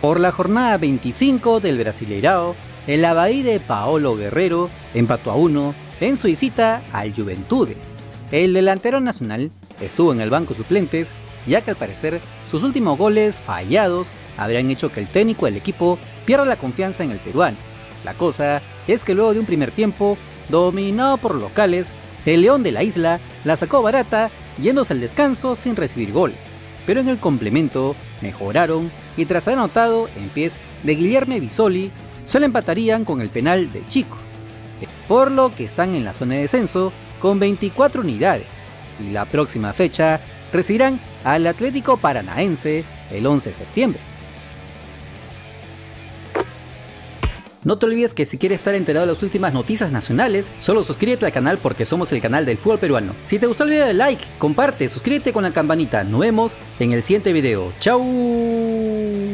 Por la jornada 25 del Brasileirao, el Avaí de Paolo Guerrero empató a 1 en su visita al Juventude. El delantero nacional estuvo en el banco suplentes, ya que al parecer sus últimos goles fallados habrían hecho que el técnico del equipo pierda la confianza en el peruano. La cosa es que luego de un primer tiempo dominado por los locales, el León de la Isla la sacó barata yéndose al descanso sin recibir goles, pero en el complemento mejoraron y tras haber anotado en pies de Guilherme Bisoli, solo empatarían con el penal de Chico, por lo que están en la zona de descenso con 24 unidades y la próxima fecha recibirán al Atlético Paranaense el 11 de septiembre. No te olvides que si quieres estar enterado de las últimas noticias nacionales, solo suscríbete al canal porque somos el canal del fútbol peruano. Si te gustó el video, dale like, comparte, suscríbete con la campanita. Nos vemos en el siguiente video. ¡Chao!